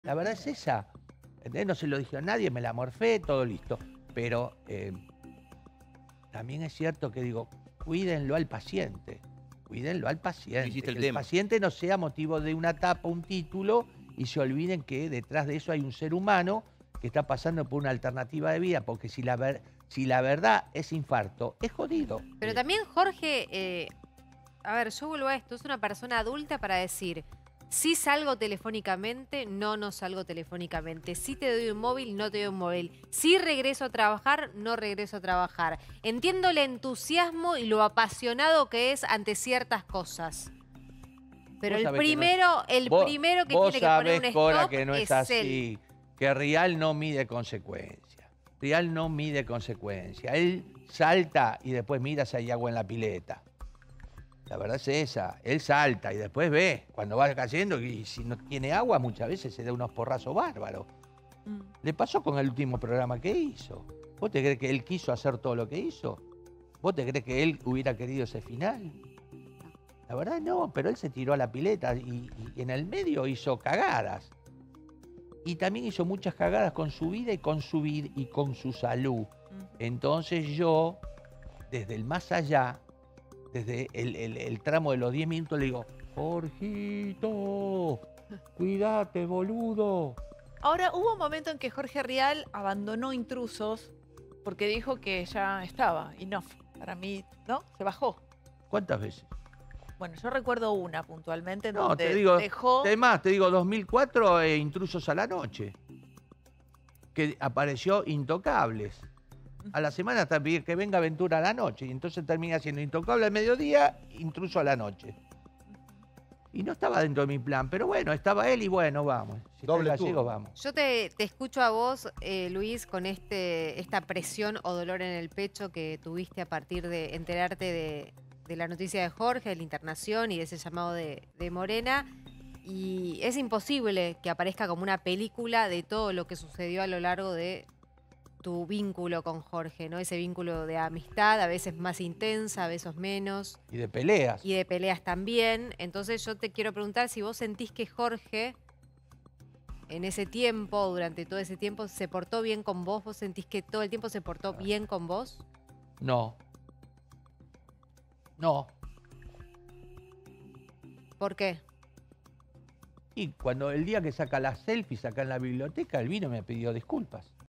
La verdad es esa. ¿Entendés? No se lo dije a nadie, me la morfé, todo listo. Pero también es cierto que digo, cuídenlo al paciente. Cuídenlo al No paciente. hiciste el Que el tema. paciente no sea motivo de una tapa, un título, y se olviden que detrás de eso hay un ser humano que está pasando por una alternativa de vida, porque si la verdad es infarto, es jodido. Pero también Jorge, a ver, yo vuelvo a esto, es una persona adulta para decir, sí salgo telefónicamente, no salgo telefónicamente. Sí te doy un móvil, no te doy un móvil. Sí regreso a trabajar, no regreso a trabajar. Entiendo el entusiasmo y lo apasionado que es ante ciertas cosas. Pero Vos el sabés que no es- primero, el vos, primero que vos tiene que poner sabés, un Cora, stop que no es es él. así. Que Rial no mide consecuencias. Rial no mide consecuencias. Él salta y después mira si hay agua en la pileta. La verdad es esa. Él salta y después ve cuando va cayendo y si no tiene agua muchas veces se da unos porrazos bárbaros. Le pasó con el último programa que hizo. ¿Vos te crees que él quiso hacer todo lo que hizo? ¿Vos te crees que él hubiera querido ese final? La verdad no, pero él se tiró a la pileta y en el medio hizo cagadas. Y también hizo muchas cagadas con su vida y con su salud. Entonces yo, desde el más allá, desde el tramo de los 10 minutos, le digo, Jorgito, cuídate, boludo. Ahora, hubo un momento en que Jorge Rial abandonó Intrusos porque dijo que ya estaba, y no, para mí, ¿no? Se bajó. ¿Cuántas veces? Bueno, yo recuerdo una puntualmente en No, donde te digo, dejó... además, te digo, 2004, Intrusos a la noche, que apareció Intocables. A la semana también que venga Aventura a la noche, y entonces termina siendo Intocable al mediodía, Intruso a la noche. Y no estaba dentro de mi plan, pero bueno, estaba él y bueno, vamos. Si está el Doble gallego, turno. vamos. Yo te escucho a vos, Luis, con esta presión o dolor en el pecho que tuviste a partir de enterarte de la noticia de Jorge, de la internación y de ese llamado de Morena. Y es imposible que aparezca como una película de todo lo que sucedió a lo largo de tu vínculo con Jorge, ¿no? Ese vínculo de amistad, a veces más intensa, a veces menos. Y de peleas. Y de peleas también. Entonces yo te quiero preguntar si vos sentís que Jorge, en ese tiempo, durante todo ese tiempo, se portó bien con vos. ¿Vos sentís que todo el tiempo se portó bien con vos? No. No. ¿Por qué? Y cuando el día que saca las selfies acá en la biblioteca, él vino y me pidió disculpas.